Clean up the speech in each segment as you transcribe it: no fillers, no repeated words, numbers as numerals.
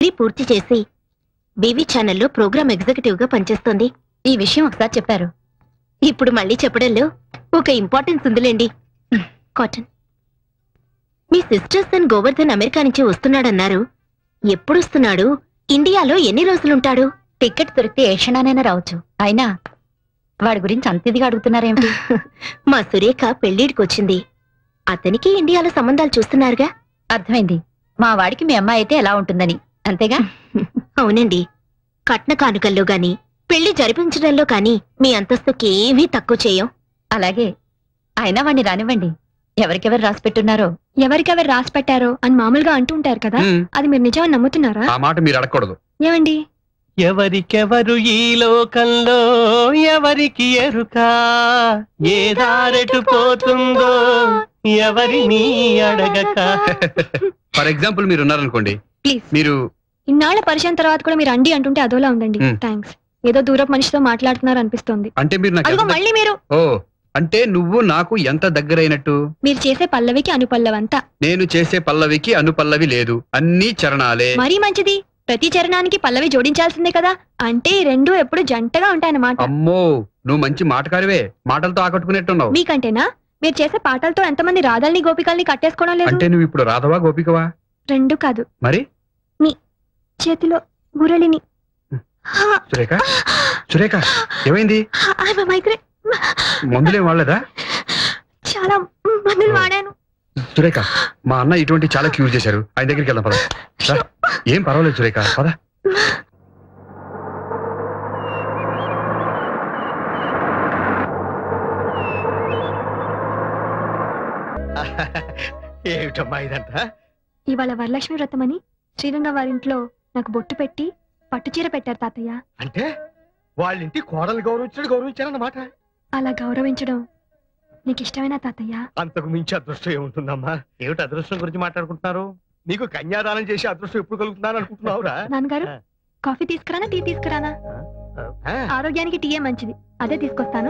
Degree పూర్తి చేసి BV ఛానల్లో ప్రోగ్రామ్ ఎగ్జిక్యూటివ్ గా పనిచేస్తోంది. ఈ విషయం ఒకసారి చెప్పారు, ఇప్పుడు మళ్ళీ చెప్పడంలో ఒక ఇంపార్టెన్స్ ఉందిలేండి. కాటన్, మీ సిస్టర్ సన్ గోవర్ధన్ అమెరికా నుంచి వస్తున్నాడన్నారు. ఎప్పుడు వస్తున్నాడు? ఇండియాలో ఎన్ని రోజులుంటాడు? టికెట్ దొరికితే ఏ క్షణానైనా రావచ్చు. అయినా వాడి గురించి అంత ఇదిగా అడుగుతున్నారేమిటి? మా సురేఖ పెళ్లిడికి వచ్చింది. అతనికి ఇండియాలో సంబంధాలు చూస్తున్నారుగా. అర్థమైంది. మా వాడికి మీ అమ్మాయి అయితే ఎలా ఉంటుందని, అంతేగా? అవునండి. కట్న కానుకల్లో గాని పెళ్లి జరిపించడంలో కాని మీ అంతస్తుకి ఏమీ తక్కువ చేయం. అలాగే. అయినా వాణ్ణి రానివ్వండి. ఎవరికెవరు రాసిపెట్టున్నారో ఎవరికెవరు రాసిపెట్టారో అని మామూలుగా అంటూ ఉంటారు కదా, అది మీరు నిజమని నమ్ముతున్నారా? ఆ మాట మీరు అడగకూడదు. ఏమండి? ఎవరికెవరు ఈ లోకంలో ఎవరికి ఎరుక, ఏ దారెటు పోతుందో ఎవరిని అడగక. ఫర్ ఎగ్జాంపుల్ మీరు ఉన్నారనుకోండి, ప్లీజ్. మీరు ఇన్నాళ్ల పరిచయం తర్వాత కూడా మీరు అండి అంటుంటే అదోలా ఉందండి. థ్యాంక్స్. ఏదో దూరపు మనిషితో మాట్లాడుతున్నారు అనిపిస్తోంది. అంటే మీరు నాకు మళ్ళీ మీరు ఓ అంటే నువ్వు నాకు ఎంత దగ్గరైనట్టు? మీరు చేసే పల్లవికి అనుపల్లవంతా. నేను చేసే పల్లవికి అనుపల్లవి లేదు, అన్ని చరణాలే. మరీ మంచిది. ప్రతి చరణానికి పల్లవి జోడించాల్సిందే కదా. అంటే ఈ రెండు ఎప్పుడు జంటగా ఉంటాయన్నమాట. అమ్మో, నువ్వు మంచి మాటకారివే. మాటలతో ఆకట్టుకునేట్టున్నావు. మీకంటేనా? మీరు చేసే పాటలతో ఎంతమంది రాధల్ని గోపికల్ని కట్టేసుకోవడం లేదు. అంటే నువ్వు ఇప్పుడు రాధవా గోపికవా? రెండు కాదు. మరి మీ చేతిలో మురళిని. సురేఖ, సురేఖ ఏమైంది? మందులేం వాడలేదా? చాలా మందులు వాడాను. సురేఖ, మా అన్న ఇటువంటి చాలా క్యూర్ చేశారు. ఆయన దగ్గరికి వెళ్దాం పద. ఏం పర్వాలేదు సురేఖ, పద. ఏమిటమ్మా ఇదంతా? ఇవాళ వరలక్ష్మి వ్రతం అని శ్రీరంగ వారింట్లో నాకు బొట్టు పెట్టి పట్టుచీర పెట్టారు తాతయ్య. అంటే వాళ్ళింటి కోడలు గౌరవించారన్నమాట. అలా గౌరవించడం నీకు ఇష్టమేనా తాతయ్య? అంతకు మించి అదృష్టం ఏముంటుందమ్మా? ఏమిటి అదృష్టం గురించి మాట్లాడుకుంటున్నారు? నీకు కన్యాదానం చేసి అదృష్టం ఎప్పుడు కలుగుతున్నాను అనుకుంటున్నావురా? నాన్నగారు, కాఫీ తీసుకురానా టీ తీసుకురానా? ఆరోగ్యానికి టీయే మంచిది, అదే తీసుకొస్తాను.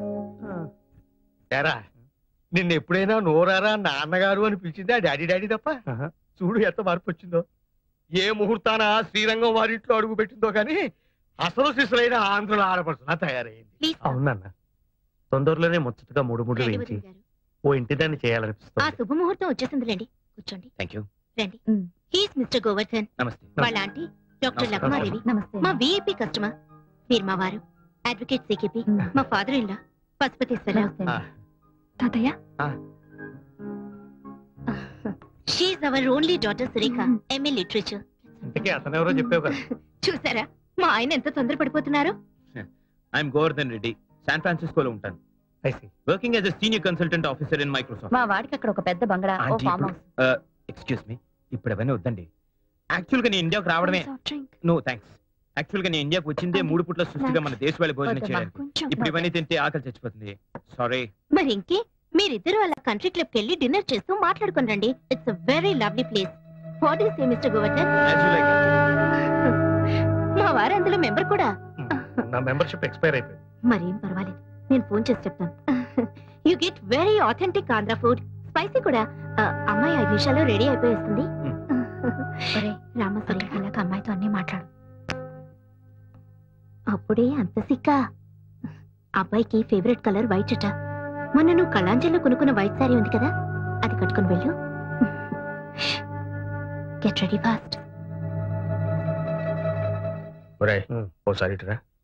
ఏరా, నిన్న ఎప్పుడైనా నోరారా నాన్నగారు అని పిలిచింది ఆ డాడీ డాడీ తప్ప? చూడు ఎంత మార్పు వచ్చిందో. ఏ ముహూర్తాన శ్రీరంగం వారింట్లో అడుగు పెట్టిందో కానీ అసలు శిశులైన ఆంధ్రుల ఆడపడుతున్నా తయారైంది. అవునన్న, తొందరలోనే ముచ్చటగా మూడు ముళ్ళు వేయించి ఓ ఇంటి దాన్ని చేయాలనిపిస్తుంది. ఆ శుభముహూర్తం వచ్చేసిందిలేండి. కూర్చోండి. థాంక్యూ. రండి. He's mister Govardhan. నమస్తే. వాళ్ళ ఆంటీ డాక్టర్ లక్మాదేవి. మా విఐపి కస్టమర్. మీరు మా వారు అడ్వకేట్ సికిపి. మా ఫాదర్ ఇన్ లా పశుపతీశ్వరరావు. తాతయ్య, she our only daughter Surekha, MA literature. ఇంతకీ అతను ఎవరో చెప్పావు కదా. చూసారా మా ఆయన ఎంత తొందరపడిపోతున్నారు? ఐఎమ్ గోవర్ధన్ రెడ్డి, శాన్ ఫ్రాన్సిస్కోలో ఉంటాను. Working as a senior consultant officer in Microsoft. మా వాడికి అక్కడ ఒక పెద్ద బంగళా, ఓ ఫార్మ్ హౌస్. ఎక్స్క్యూజ్ మీ, ఇప్పుడు అవన్నీ వద్దండి. యాక్చువల్ గా నేను ఇండియాకు రావడమే. No thanks. యాక్చువల్ గా నేను ఇండియాకు వచ్చిందే 3 పూట్ల సృష్టిగా మన దేశవాళీ భోజనం చేయడానికి. ఇప్పుడు ఇవన్నీ తింటే ఆకలి చచ్చిపోతుంది. సారీ. మరి ఇంకే మీరిద్దరూ అలా కంట్రీ క్లబ్ కెళ్ళి డిన్నర్ చేస్తూ మాట్లాడుకుని రండి. It's a very lovely place. What is mister Govardhan? మా వారు అందులో మెంబర్ కూడా. నా మెంబర్షిప్ ఎక్స్పైర్ అయిపోయింది. మరేం పర్వాలేదు, నేను ఫోన్ చేసి చెప్తాను. You get very authentic Andhra food, spicy కూడా. అమ్మాయి 5 నిమిషాల్లో రెడీ అయిపోయేస్తుంది. రామసరి ఇలాగ అమ్మాయితో అన్ని మాట్లాడు. అప్పుడే అంత సిక్క. అబ్బాయికి ఫేవరెట్ కలర్ వైట్ అట. మొన్న నువ్వు కళాంజలిలో కొనుక్కున్న వైట్ సారీ ఉంది కదా, అది కట్టుకుని వెళ్ళు. Get ready fast. ఓసారి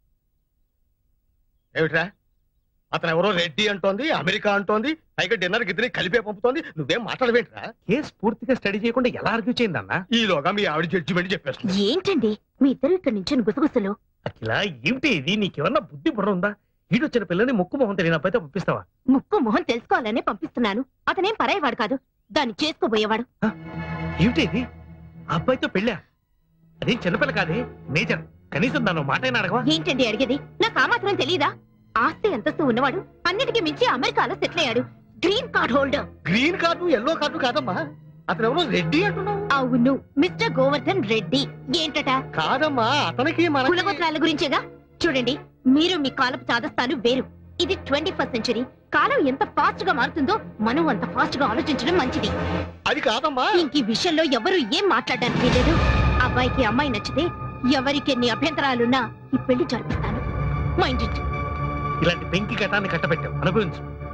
ఏమిట్రా, అతను ఎవరో రెడ్డి అంటోంది, అమెరికా అంటోంది, పైగా డిన్నర్ గిద్దరి కలిపే పంపుతోంది. నువ్వేం మాట్లాడవేంట్రా? కేసు పూర్తిగా స్టడీ చేయకుండా ఎలా ఆర్గ్యూ చేయిందన్నా? ఈలోగా మీ ఆవిడ జడ్జిమెంట్ చెప్పేస్తుంది. ఏంటండి మీ ఇద్దరు ఇక్కడ నుంచి గుసగుసలు? అఖిలా, ఏమిటి ఇది? నీకేమన్నా బుద్ధి బుర్ర ఉందా? ఈడొచ్చిన పిల్లని ముక్కు మొహం తెలియని అబ్బాయితో పంపిస్తావా? ముక్కు మొహం తెలుసుకోవాలనే పంపిస్తున్నాను. అతనేం పరాయవాడు కాదు, దాన్ని చేసుకోబోయేవాడు. ఏమిటి ఇది? అబ్బాయితో పెళ్ళా? అదేం చిన్నపిల్ల కాదే, మేజర్. కనీసం దాని మాట అయినా అడగవా? ఏంటండి అడిగేది? నాకు ఆ మాత్రం తెలీదా? ఆస్తి అంతస్తు ఉన్నవాడు, అన్నిటికీ మించి అమెరికాలో సెటిల్ అయ్యాడు. Green card holder. Green card yellow card కాదమ్మా, అతను ఎవరో రెడ్డి అంటున్నావు. అవును, మిస్టర్ గోవర్ధన్ రెడ్డి. ఏంటట? కాదమ్మా, అతనికి మన కులగోత్రాల గురించేగా. చూడండి, మీరు మీ కాలపు చాదస్తాలు వేరు. ఇది 21st సెంచరీ. కాలం ఎంత ఫాస్ట్ గా మారుతుందో మనం అంత ఫాస్ట్ గా ఆలోచించడం మంచిది. అది కాదమ్మా. ఇంక ఈ విషయంలో ఎవరు ఏం మాట్లాడడానికి లేదు. ఆ అబ్బాయికి అమ్మాయి నచ్చితే ఎవరికి ఎన్ని అభ్యంతరాలున్నా ఈ పెళ్లి జరిపిస్తాను. Mind it. ఇలాంటి పెంకి ఘటాన్ని కట్టబెట్టావు అనుభవించు.